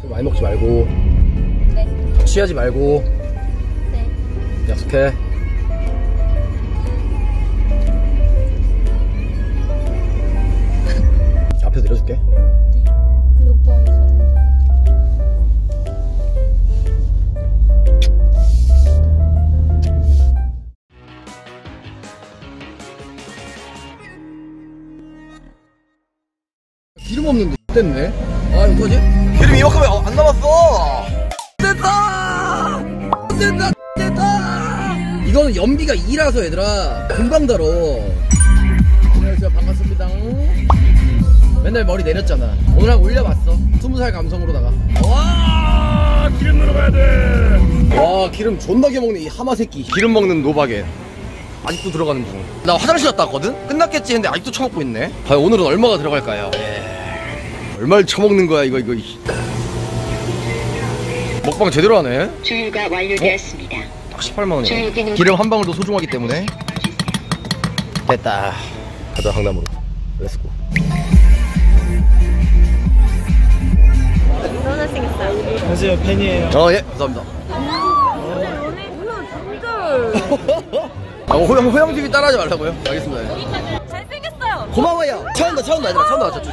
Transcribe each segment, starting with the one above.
많이 먹지 말고. 네. 취하지 말고. 네. 약속해. 앞에서 내려줄게. 네. 오빠에서. 기름 없는데 됐네. 아 이거 어떡하지? 기름 이만큼에 안 남았어. 됐다. 됐다. 됐다. 이거는 연비가 2라서 얘들아 금방 달어. 안녕하세요, 반갑습니다. 맨날 머리 내렸잖아. 오늘 한번 올려봤어. 20살 감성으로다가. 와 기름 넣어가야 돼. 와 기름 존나게 먹네 이 하마 새끼. 기름 먹는 노바게 아직도 들어가는 중. 나 화장실 갔다 왔거든? 끝났겠지 했는데 아직도 처먹고 있네. 과연 오늘은 얼마가 들어갈까요? 얼마를 처먹는 거야 이거. 먹방 제대로 하네. 조율가 완료되었습니다. 딱 18만원이야. 기름 한 방울도 소중하기 때문에. 됐다. 가자 강남으로. 렛츠고. 너무 잘생겼어요. 안녕하세요, 팬이에요. 예 감사합니다. 오늘 호영 TV 따라하지 말라고요? 알겠습니다. 잘생겼어요. 고마워요. 차온다 얘들아. 차온다 조심.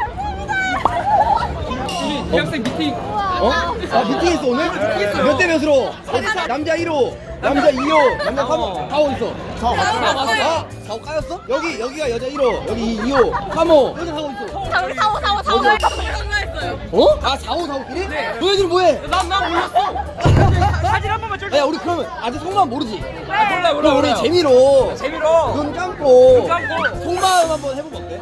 대학생 미팅. 아 미팅 있어 오늘? 몇 대 몇으로? 남자 1호, 남자 2호, 남자 3호. 4호 있어. 4호 까였어? 여기가 여자 1호, 여기 2호, 3호. 여기 4호 있어. 자, 우리 4호 장난했어요. 어? 아 4호 4호끼리? 네. 너희들은 뭐해? 난 몰랐어. 사진 한 번만 찍자. 야 우리 그러면 아직 속마음 모르지? 몰라. 그럼 우리 재미로 눈 감고 속마음 한번 해보면 어때?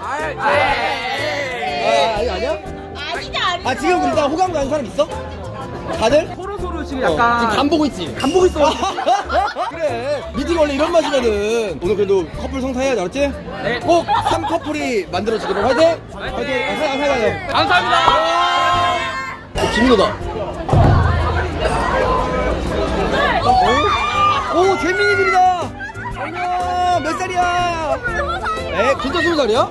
아니야? 아니야. 아 지금 일단 호감 가는 사람 있어? 다들? 서로 지금 지금 약간 간 보고 있지? 간 보고 있어. 그래. 미팅 원래 이런 맛이거든. 오늘 그래도 커플 성사해야지, 알았지? 네. 꼭 3커플이 만들어지기를. 화이팅! 화이팅! 감사합니다. 김민호다. 오, 재민이들이다. 안녕. 몇 살이야? 에? 진짜 20살이야?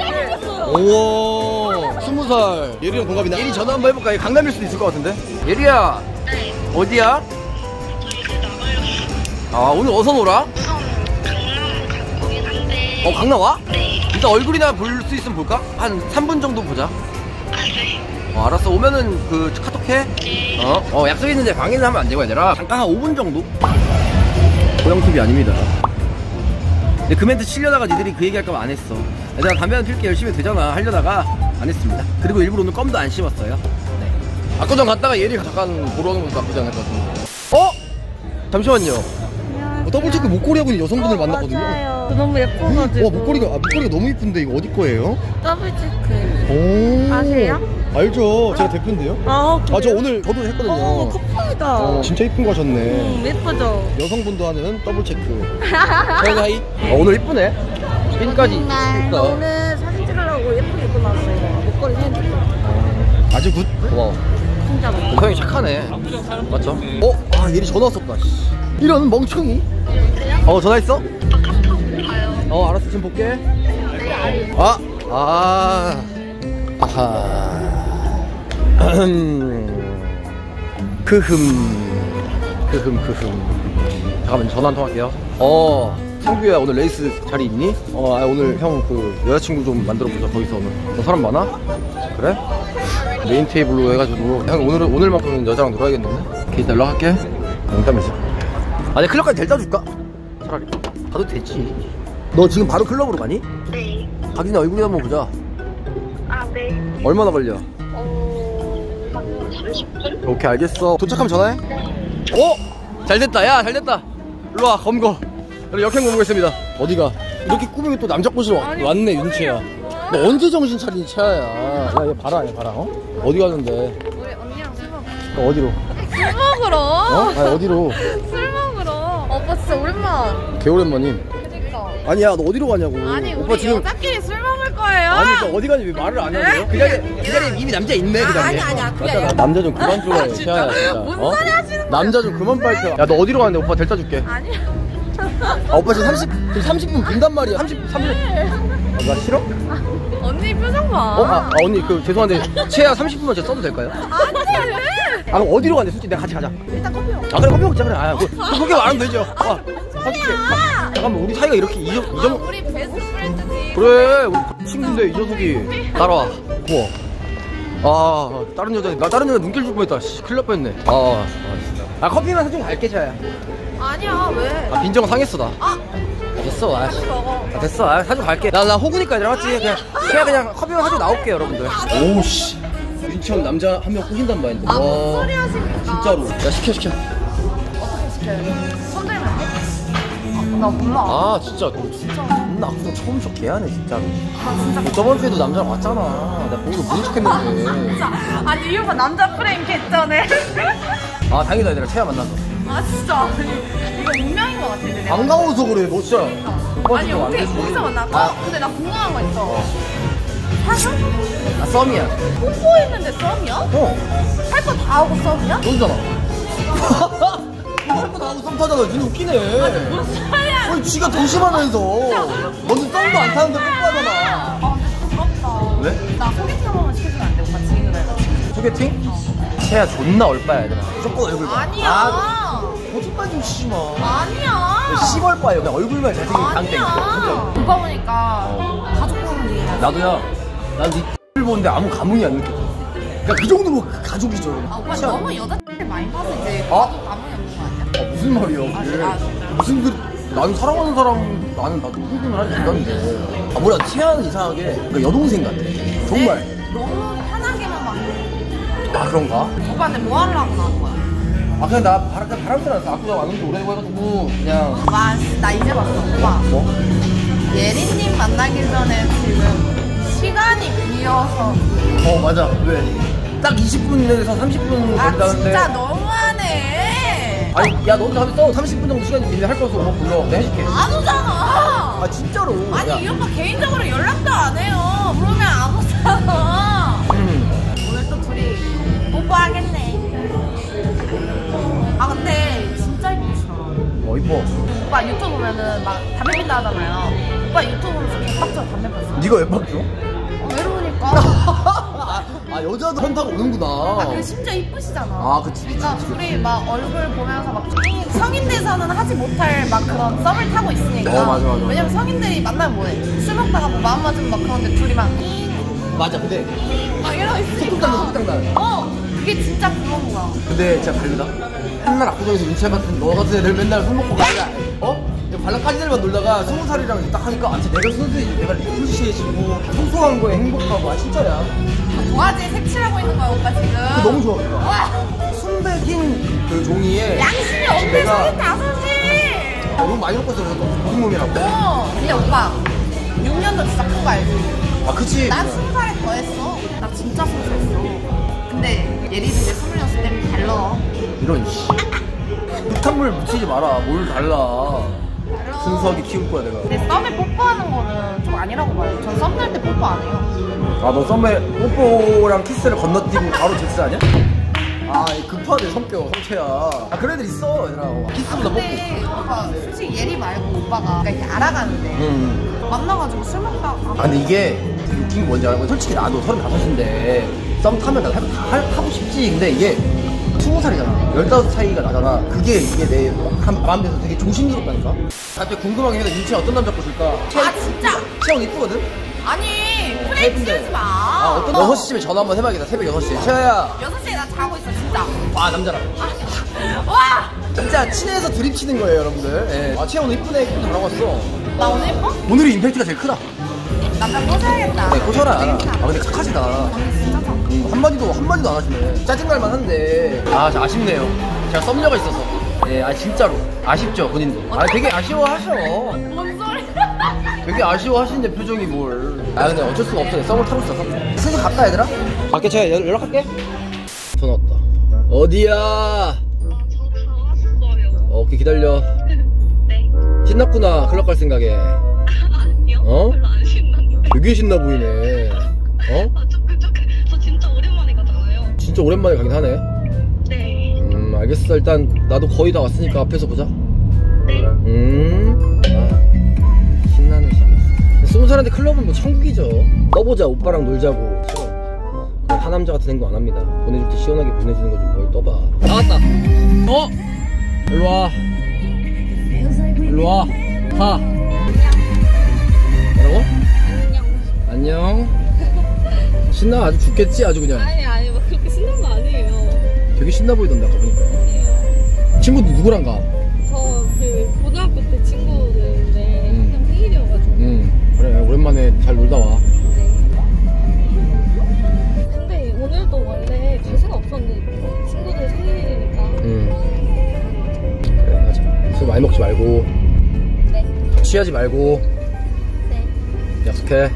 우와 20살. 예리랑 동갑이나. 예리 전화 한번 해볼까? 강남일 수도 있을 것 같은데. 예리야. 어디야? 아 오늘 어디서 놀아? 강남 와? 일단 얼굴이나 볼 수 있으면 볼까? 한 3분 정도 보자. 알았어. 오면은 그 카톡 해. 약속 있는데 방해는 하면 안 되고 얘들아. 잠깐 한 5분 정도. 고영TV 아닙니다. 근데 그 멘트 치려다가 니들이 그 얘기 할까봐 안 했어. 내가 담배 하나 필게 열심히 되잖아 하려다가 안 했습니다. 그리고 일부러 오늘 껌도 안 씹었어요. 네. 압구정 갔다가 예리가 잠깐 보러 오는 것도 나쁘지 않을 것 같은데. 잠시만요. 더블체크 목걸이 하고 있는 여성분을 만났거든요. 맞아요. 너무 예뻐가지고. 와 목걸이가 너무 이쁜데 이거 어디 거예요? 더블체크. 오 아세요? 알죠. 제가 대표인데요. 저 오늘 저도 했거든요. 커플이다. 진짜 이쁜 거 하셨네. 예쁘죠? 여성분도 하는 더블체크. 하이. 오늘 이쁘네. 핀까지. 나 오늘 사진 찍으려고 예쁘게 입고 나왔어요. 목걸이 사진 찍고. 아주 굿. 고마워. 진짜 막. 서영이 착하네. 맞죠? 예리 전화 왔었다. 이런 멍청이. 전화했어? 알았어. 지금 볼게. 아하. 잠깐만 전화 한 통 할게요. 상규야 오늘 레이스 자리 있니? 오늘 형 그 여자친구 좀 만들어 보자. 거기서 오늘 너 사람 많아? 그래? 메인 테이블로 해가지고 형 오늘만큼은 여자랑 놀아야겠는데? 오케이 이따 연락할게. 농담이지. 아니 클럽까지 데려다 줄까? 차라리 가도 되지. 너 지금 바로 클럽으로 가니? 네. 가기 전에 얼굴이 한번 보자. 네. 얼마나 걸려? 한 30분? 오케이 알겠어. 도착하면 전화해. 네. 잘됐다. 야 잘됐다. 일로와 검거. 여기 역행 공부했습니다. 어디가? 이렇게 꾸미면 또 남자 꼬시러 왔네 윤채야. 너 언제 정신 차리니 채아야. 야얘 봐라 어디 가는데? 우리 언니랑 술 먹어. 어디로? 술 먹으러? 어디로? 술 먹으러. 오빠 진짜 오랜만. 개오랜만임. 그니까. 아니야 너 어디로 가냐고. 아니 오빠 우리 지금 여자끼리 술 먹을 거예요. 아니 너 어디 가니 왜 말을 안 하냐? 그 자리에 이미 남자 있네 그 자리에. 아니야 그게 맞잖아. 아니라. 남자 좀 그만 좋아해 채아야 진짜. 뭔 소리 하시는 거야? 남자 좀 그만 밝혀. 야 너 어디로 가는데? 오빠 데려다 줄게. 아니야. 오빠 지금 30분 빈단 말이야. 30분. 나 싫어? 언니 표정 봐. 언니 그 죄송한데 채야 30분만 저 써도 될까요? 안돼. 그럼 어디로 가는데 솔직히 내가 같이 가자. 일단 커피 먹어. 그래 커피 먹자 그래. 그렇게 말하면 되죠. 사줄게. 잠깐만 우리 사이가 이렇게 이 정도. 우리 베스트 프렌드지. 그래 우리 친구인데 이 녀석이 따라와. 고마워. 다른 여자 눈길 줄 뻔했다. 큰일 날 뻔했네. 커피만 사주고 갈게 채야. 아니야 왜? 빈정 상했어 나. 됐어. 같이 먹어. 됐어. 사주고 갈게. 나 호구니까 얘들아 맞지? 그냥 커피만 사주고 나올게 여러분들. 오씨. 윤치형 남자 한 명 꼬신단 말인데. 무슨 소리 하십니까? 진짜로. 야 시켜. 어떻게 시켜요? 손들면 돼? 나 몰라. 진짜 너 진짜 존나 악수 처음 저 개하네 진짜로. 진짜. 저번 주에도 남자랑 왔잖아. 내가 보고서 모른 척했는데. 진짜. 아니 이 오빠 남자 프레임 개쩌네. 다행이다 얘들아 채야 만나서. 진짜. 이거 운명인 것 같아. 내가. 반가워서 그래 너 진짜. 아니 어떻게 거기서 만날까? 근데 나 궁금한 거 있어. 사겨? 썸이야. 뽀뽀했는데 썸이야? 할 거 다 하고 썸이야? 너잖아. 할 거 다 하고 썸 타잖아. 진짜 웃기네. 무슨 소리야? 아니 지가 조심하면서 너는 썸도 안 타는데 뽀뽀하잖아. 근데 부럽다. 왜? 나 소개팅 한 번만 시켜주면 안 돼? 오빠 지인으로 해가지고. 소개팅? 채야 존나 얼빠야 얘들아. 무조건 얼굴 봐. 아니야. 거짓말 좀 치지 마. 아니야. 시벌빠요. 그냥 얼굴만 잘생긴 강땡. 아니야. 오빠 보니까 가족 보는 얘기야. 나도야. 난 니 X를 보는데 아무 감흥이 안 느껴. 그러니까 그 정도로 가족이죠. 오빠 채야. 너무 여자들 많이 봐서 이제 어? 가족 감흥이 없는 거 아니야? 무슨 말이야 그게. 진짜. 무슨 나는 사랑하는 사람 나도 흥분을 하지 않는데. 뭐야 채아는 이상하게 그러니까 여동생 같아. 정말. 너무 편하게만 막. 그런가? 오빠한테 뭐 하려고 나온 거야? 그냥 나 바람새 나서 악수가 안 온 지 오래되고 해가지고 그냥. 나 이제 봤어 오빠. 뭐? 예린님 만나기 전에 지금 시간이 비어서. 맞아. 왜? 딱 20분에서 30분 걸린다는데. 진짜 너무하네. 아니 야 너도 한번 써. 30분 정도 시간이 있는데 할 거서 오면 불러. 내가 해줄게. 안 오잖아. 진짜로. 아니 야. 이 오빠 개인적으로 연락도 안 해요. 그러면 안 오잖아. 오늘 또 둘이 뽀뽀하겠네. 근데 진짜 이쁘시다. 이뻐. 오빠 유튜브 보면은 막 담배 핀다 하잖아요. 오빠 유튜브 보면서 개빡쳐 담배 폈어. 네가 왜 빡쳐? 외로우니까. 여자도 현타가 오는구나. 그리고 심지어 이쁘시잖아. 그치. 그러니까 둘이 막 얼굴 보면서 막 성인돼서는 하지 못할 막 그런 썸을 타고 있으니까. 맞아. 왜냐면 성인들이 만나면 뭐해? 술 먹다가 뭐 마음 맞으면 막 그런데 둘이 막 맞아. 근데 막 이러고 있으니까. 속상단. 그게 진짜 부러운 거야. 근데 진짜 다르다. 옛날 압구정에서 윤채 같은 너 같은 애들 맨날 술 먹고 가냐? 발랑까지들만 놀다가 20살이랑 딱 하니까 진짜 내가 순수해지고 내가 리프레시해지고 소소한 거에 행복하고 진짜야. 도화지에 색칠하고 있는 거야 오빠 지금. 너무 좋아 그거. 순백인 그 종이에 양심이 없네. 내가 35시. 너무 많이 먹고 있어서 무슨 몸이라고. 근데 오빠 6년도 진짜 큰 거 알지? 그치. 난 20살에 더 했어. 나 진짜 순수했어. 근데 예린이 이제 26 때문에 달라. 이런 씨. 흙탕물 묻히지 마라. 뭘 달라. 순수하게 키울 거야 내가. 근데 썸에 뽀뽀하는 거는 좀 아니라고 봐요. 전 썸 탈 때 뽀뽀 안 해요. 너 썸에 뽀뽀랑 키스를 건너뛰고 바로 잭스하냐? 급하네 성체야. 그런 애들 있어 얘들아. 키스보다 뽀뽀. 근데 오빠 솔직히 예리 말고 오빠가 이렇게 알아가는데 만나가지고 술 먹다가 근데 이게 되게 웃긴 게 뭔지 알고 솔직히 나도 35인데 썸 타면 나 하고 싶지. 근데 이게 20살이잖아. 15 차이가 나잖아. 이게 내 마음에서 되게 조심스럽다니까. 갑자기 궁금한 게 윤채 어떤 남자 꼬실까? 진짜? 채영 이쁘거든? 아니 프레임 씌우지 마. 어떤 6시쯤에 전화 한번 해봐야겠다. 새벽 6시에 채영야. 6시에 나 자고 있어 진짜. 남자랑 와! 진짜 친해서 드립 치는 거예요 여러분들. 채영 오늘 이쁘네. 이쁘게 잘 나고 왔어. 나 오늘 예뻐? 오늘이 임팩트가 제일 크다. 남자 꼬셔야겠다. 꼬셔라. 되겠다. 근데 착하시다. 언니 진짜 착해. 한마디도 안 하시네. 짜증날만 한데. 아쉽네요. 제가 썸녀가 있어서. 진짜로. 아쉽죠, 본인도. 되게 아쉬워하셔. 뭔 소리야? 되게 아쉬워하시는데 표정이 뭘. 근데 어쩔 수가 없어. 썸을 타고 있어. 슬슬 갈까, 얘들아? 갈게, 제가 연락할게. 전화 왔다. 어디야? 저 다 왔어요. 오케이, 기다려. 네. 신났구나, 클럽 갈 생각에. 아니요. 별로 안 신났는데. 되게 신나 보이네. 저 진짜 오랜만에 가잖아요. 진짜 오랜만에 가긴 하네. 네. 알겠어. 일단 나도 거의 다 왔으니까 앞에서 보자. 네. 신나네. 20살한테 클럽은 뭐 천국이죠. 떠보자 오빠랑 놀자고. 싫어. 하남자 같은 행동 안 합니다. 보내줄 때 시원하게 보내주는 거 좀 뭘 떠봐. 나왔다. 일로와. 일로와. 가. 뭐라고? 안녕. 신나 아주 죽겠지 아주 그냥. 아니 뭐 그렇게 신난 거 아니에요. 되게 신나 보이던데 아까 보니까. 친구도 누구랑 가? 저 그 고등학교 때 친구들인데 그냥 생일이어가지고. 그래 오랜만에 잘 놀다 와. 근데 오늘도 원래 갈 생각 없었는데 친구들 생일이니까. 그래 맞아. 술 많이 먹지 말고. 네. 취하지 말고. 네. 약속해.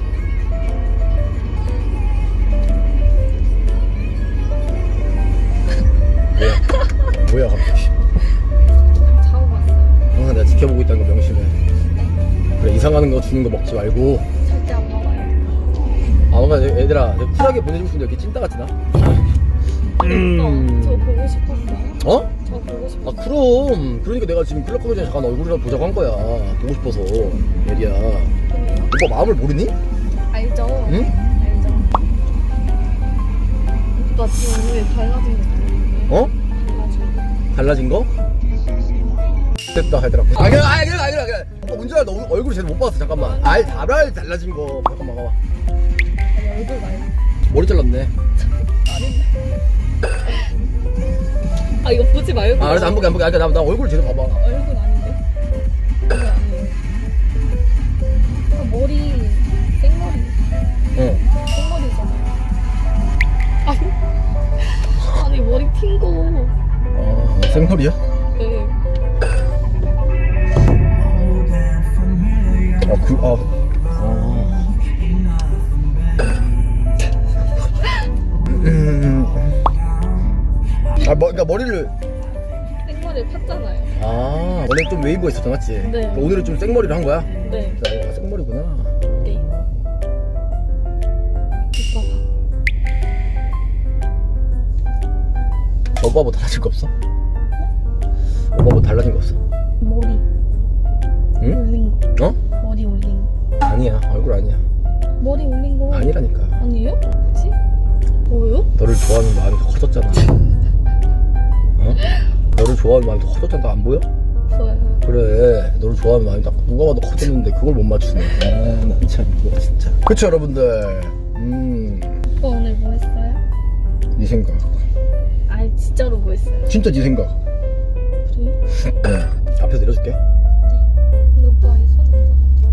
뭐야 갑자기. 자고 갔어요. 항상 내가 지켜보고 있다는 거 명심해. 그래 이상하는 거 주는 거 먹지 말고. 절대 안 먹어요. 뭔가 얘들아 쿨하게 보내주고 싶은데 이렇게 찐따같이 나? 저 보고 싶었어요. 어? 저 보고 싶었어요. 그럼 그러니까 내가 지금 클럽 가기 전에 잠깐 얼굴이라도 보자고 한 거야. 보고 싶어서. 예리야 오빠 마음을 모르니? 알죠? 응? 알죠. 오빠 지금 오늘 달라진 거 같은데. 어? 달라진 거? 됐다 얘들아. 그래. 오빠 뭔지 알아? 너 얼굴 제대로 못 봤어. 잠깐만. 달라진 거. 잠깐만 봐봐. 아니 얼굴 말고. 머리 잘랐네. 아 이거 보지 말고. 그래서 안 보게. 나 얼굴 제대로 봐봐. 얼굴 아닌데? 얼굴 아니에요. 머리 생머리. 생머리잖아요. 아니 머리 핀 거. 생머리야? 네. 그러니까 머리를 생머리를 폈잖아요. 원래 좀 웨이브가 있었잖아, 맞지? 네. 그러니까 오늘은 좀 생머리를 한 거야? 네. 생머리구나. 네. 오빠 뭐 달라진 거 없어? 오빠 뭐 달라진 거 없어? 머리 응? 올린 거. 어? 머리 올린 거. 아니야, 얼굴 아니야. 머리 올린 거. 아니라니까. 아니에요? 뭐지? 뭐요? 너를 좋아하는 마음이 더 커졌잖아. 어? 너를 좋아하는 마음이 더 커졌잖아. 너 안 보여? 보여요. 그래, 너를 좋아하는 마음이 딱 누가 봐도 커졌는데 그걸 못 맞추네. 난 참 이거 진짜. 그쵸 여러분들. 오빠 오늘 뭐 했어요? 네 생각. 아니 진짜로 뭐 했어요? 진짜 네 생각. 그래요? 응. 앞에서 내려줄게. 근데 오빠의 손 얹어.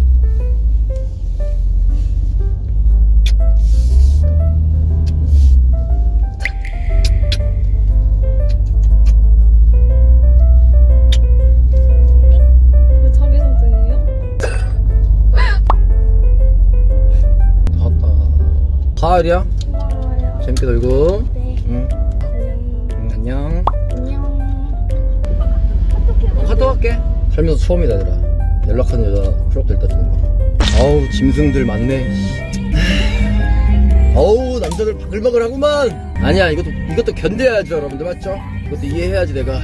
왜 자기 손등이에요? 나왔다. 가을이야? 고마워요. 재밌게 놀고. 네. 응. 안녕. 안녕. 갔다 갈게. 살면서 처음이다 얘들아. 연락하는 여자 클럽 될 때 주는 거. 아우 짐승들 많네. 어우 남자들 바글바글하구만. 아니야 이것도 견뎌야죠 여러분들. 맞죠? 이것도 이해해야지 내가.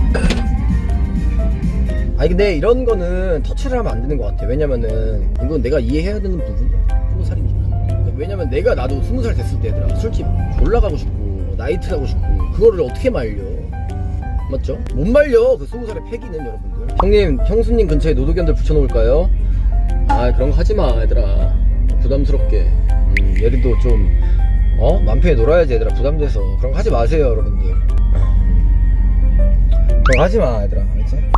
아니 근데 이런 거는 터치를 하면 안 되는 것 같아. 왜냐면은 이건 내가 이해해야 되는 부분이야. 20살이니까. 왜냐면 나도 20살 됐을 때 얘들아 술집 올라가고 싶고 나이트 가고 싶고 그거를 어떻게 말려. 맞죠? 못 말려 그 20살의 패기는 여러분들. 형님 형수님 근처에 노도견들 붙여놓을까요? 그런 거 하지마 얘들아. 부담스럽게. 얘들도 좀 맘 편히 놀아야지 얘들아. 부담돼서 그런 거 하지 마세요 여러분들. 그런 거 하지마 얘들아. 알지?